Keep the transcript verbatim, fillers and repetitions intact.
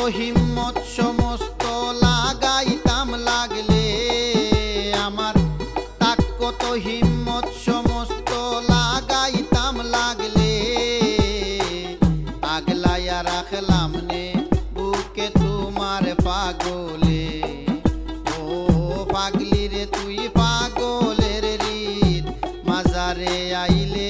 হিম্মত সমস্ত লাগাইতাম লাগলে, আমার তাক কত হিম্মত সমস্ত লাগাইতাম লাগলে, আগলাইয়া রাখলাম নে বুকে তোমার পাগলে। ও পাগলি রে তুই পাগলের রীত, মাজারে আইলে